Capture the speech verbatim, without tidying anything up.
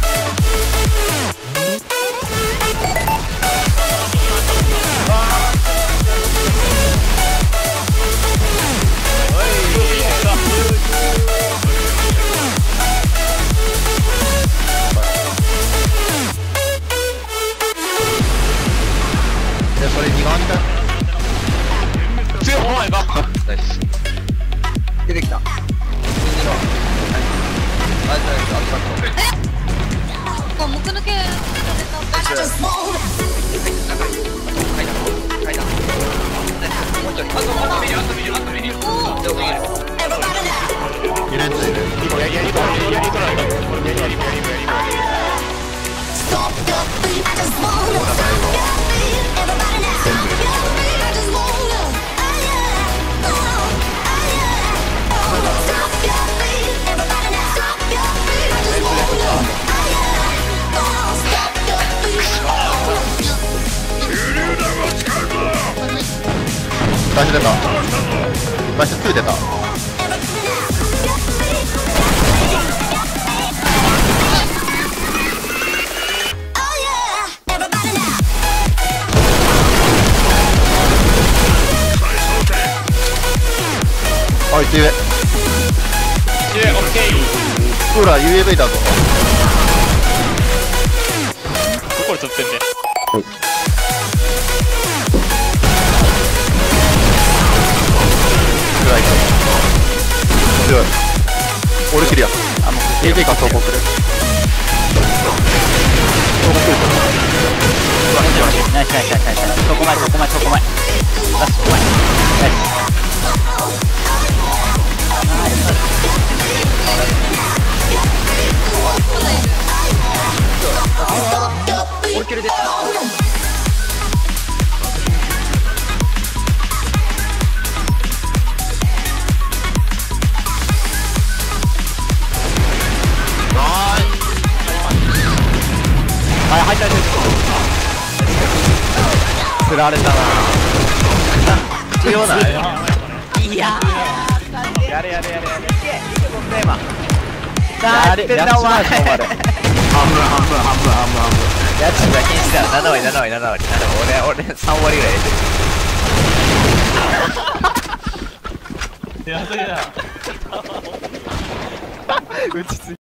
でそれにがんだ強いお前がナイス出てきた右のあいつあいつもうむく抜け階段階段もうちょいあとあと見るあと見るあと見るでも見るいるやついるやりやりやりやりやりやりやりやりやりやり全部入れてバッシュ出たバッシュに出たあいつ上えオッケーほら ユーエーブイ だぞどこで撮ってんねフライト強い俺クリアあもう エービー が投稿くる投稿くるナイスナイスナイスナイスナイスそこ前そこ前そこ前ラストそこ前ナイス俺キルではい入った入った釣られたな強ないいやーやれやれやれやれいけいけボンテーマやれやっちまうそこまで半分半分半分半分半分やっちまう禁止だなな割なな割なな割俺俺さん割ぐらい入れてるやべえな打ちつ